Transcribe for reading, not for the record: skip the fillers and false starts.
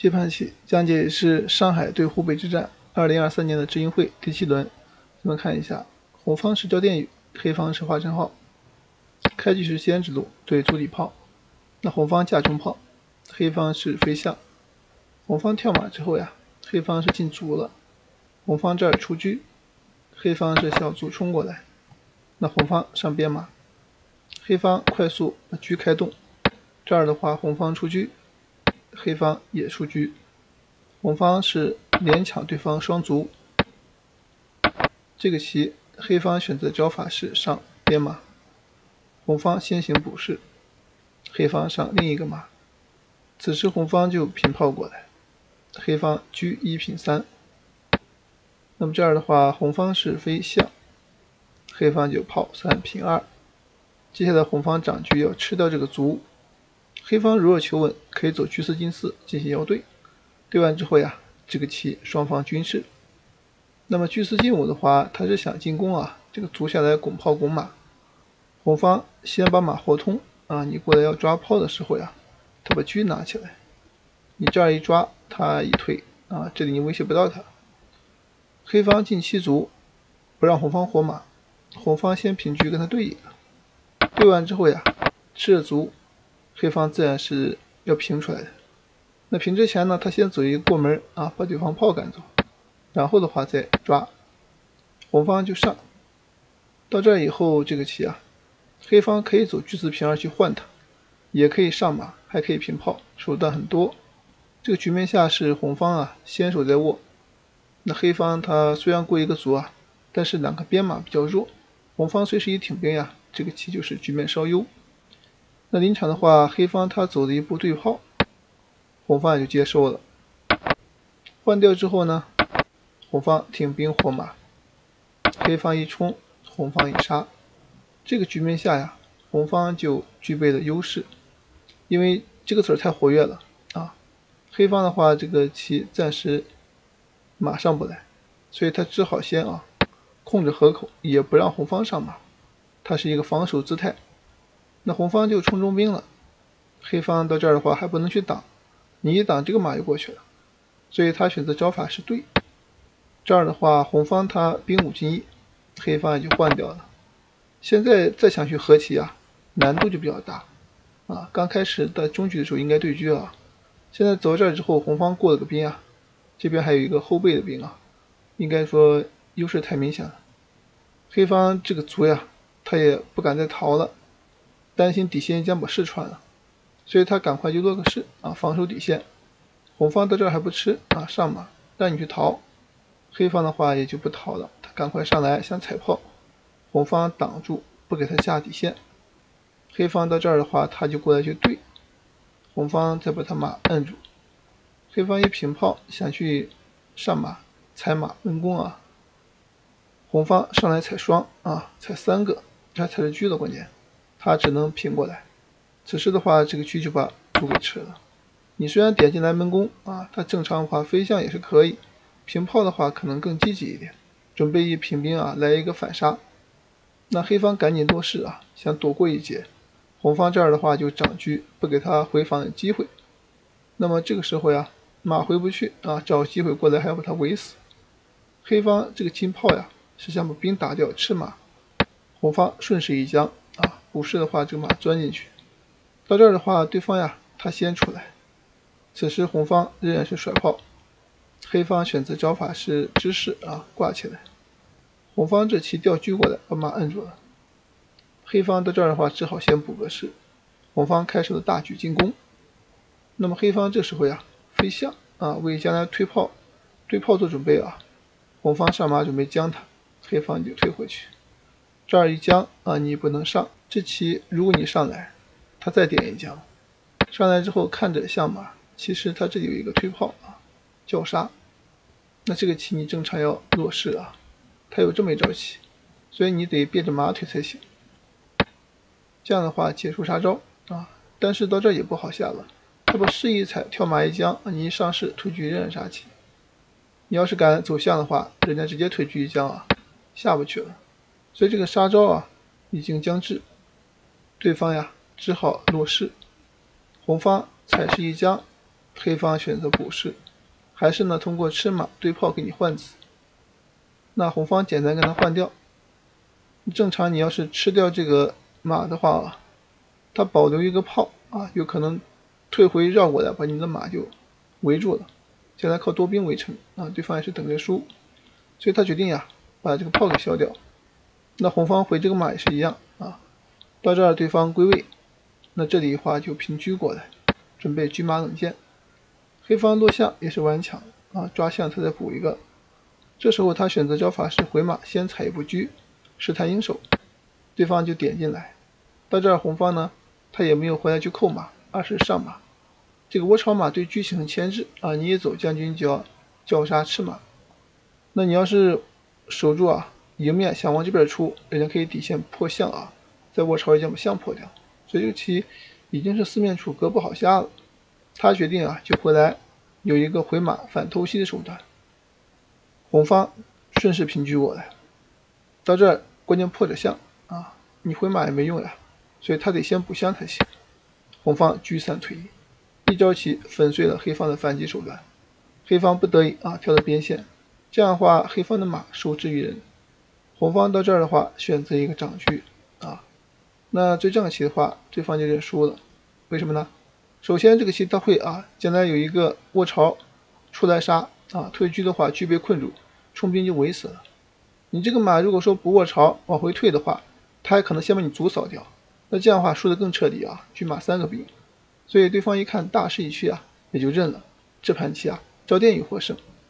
接盘棋讲解是上海对湖北之战2023年的知音会第7轮。咱们看一下，红方是焦殿宇，黑方是华晨浩。开局是先指路对主底炮，那红方架中炮，黑方是飞象。红方跳马之后呀，黑方是进卒了，红方这儿出车，黑方是小卒冲过来，那红方上边马，黑方快速把车开动，这儿的话红方出车，黑方也出车，红方是连抢对方双卒。这个棋黑方选择招法是上边马，红方先行补士，黑方上另一个马，此时红方就平炮过来，黑方车1平3。那么这儿的话红方是飞象，黑方就炮3平2。接下来红方长车要吃掉这个卒，黑方如若求稳，可以走车4进4进行要对，对完之后呀，这个棋双方均势。那么车4进5的话，他是想进攻啊，这个卒下来拱炮拱马，红方先把马活通啊，你过来要抓炮的时候呀，他把车拿起来，你这儿一抓，他一退啊，这里你威胁不到他。黑方进7卒，不让红方活马，红方先平车跟他对一个，对完之后呀，吃了卒，黑方自然是要平出来的。那平之前呢，他先走一个过门啊，把对方炮赶走，然后的话再抓，红方就上。到这以后，这个棋啊，黑方可以走车4平2去换他，也可以上马，还可以平炮，手段很多。这个局面下是红方啊先手在握，那黑方他虽然过一个卒啊，但是两个边马比较弱，红方随时一挺兵呀，这个棋就是局面稍优。那临场的话，黑方他走了一步对炮，红方也就接收了。换掉之后呢，红方挺兵活马，黑方一冲，红方一杀。这个局面下呀，红方就具备了优势，因为这个子儿太活跃了啊。黑方的话，这个棋暂时马上不来，所以他只好先控制河口，也不让红方上马，它是一个防守姿态。那红方就冲中兵了，黑方到这儿的话还不能去挡，你一挡这个马就过去了，所以他选择招法是对。这儿的话红方他兵5进1，黑方也就换掉了。现在再想去和棋啊，难度就比较大啊。刚开始的中局的时候应该对车啊，现在走到这儿之后，红方过了个兵啊，这边还有一个后背的兵啊，应该说优势太明显了。黑方这个卒呀，他也不敢再逃了，担心底线将把士穿了，所以他赶快就落个士啊，防守底线。红方到这儿还不吃啊，上马让你去逃，黑方的话也就不逃了，他赶快上来想踩炮，红方挡住不给他下底线，黑方到这儿的话他就过来去对，红方再把他马摁住，黑方一平炮想去上马踩马闷攻啊，红方上来踩双啊，踩3个，这还踩着车了，关键他只能平过来。此时的话，这个车就把卒给吃了。你虽然点进来闷攻啊，他正常的话飞象也是可以，平炮的话可能更积极一点，准备一平兵啊来一个反杀。那黑方赶紧落士啊，想躲过一劫。红方这儿的话就长车，不给他回防的机会。那么这个时候呀，马回不去啊，找机会过来还要把他围死。黑方这个金炮呀，是想把兵打掉吃马，红方顺势一将啊，补士的话这个马钻进去。到这儿的话，对方呀他先出来，此时红方仍然是甩炮，黑方选择招法是支士啊，挂起来。红方这棋调车过来，把马摁住了。黑方到这儿的话，只好先补个士。红方开始了大举进攻。那么黑方这时候呀，飞象啊，为将来推炮、对炮做准备啊。红方上马准备将他，黑方就退回去。这儿一将啊，你不能上。这棋如果你上来，他再点一将，上来之后看着像马，其实他这里有一个推炮啊，叫杀。那这个棋你正常要落士啊，他有这么一招棋，所以你得变着马腿才行。这样的话结束杀招啊，但是到这也不好下了，他把士一踩，跳马一将，你一上士推车仍然杀棋。你要是敢走象的话，人家直接推车一将啊，下不去了。所以这个杀招啊已经将至，对方呀只好落士。红方踩士一将， 黑方选择补士，还是呢通过吃马对炮给你换子。那红方简单跟他换掉。正常你要是吃掉这个马的话，他保留一个炮啊，有可能退回绕过来把你的马就围住了。现在靠多兵围城啊，对方也是等着输，所以他决定呀把这个炮给消掉。那红方回这个马也是一样啊，到这儿对方归位，那这里的话就平车过来，准备车马冷箭。黑方落象也是顽强啊，抓象他再补一个。这时候他选择招法是回马先踩一步车，试探应手，对方就点进来。到这儿红方呢，他也没有回来去扣马，而是上马。这个窝巢马对车形成牵制啊，你一走将军就要叫杀吃马。那你要是守住啊，迎面想往这边出，人家可以底线破象啊，在窝巢一将把象破掉。所以这个棋已经是四面楚歌不好下了。他决定啊，就回来有一个回马反偷袭的手段。红方顺势平车过来，到这儿关键破着象啊，你回马也没用呀，所以他得先补象才行。红方车3退1，一招棋粉碎了黑方的反击手段，黑方不得已啊跳到边线，这样的话黑方的马受制于人。红方到这儿的话选择一个长车啊，那对这样棋的话，对方就认输了。为什么呢？首先这个棋他会啊，将来有一个窝巢出来杀啊，退车的话车被困住，冲兵就围死了。你这个马如果说不窝巢往回退的话，他还可能先把你卒扫掉，那这样的话输得更彻底啊，车马3个兵。所以对方一看大势已去啊，也就认了。这盘棋啊，赵殿宇获胜。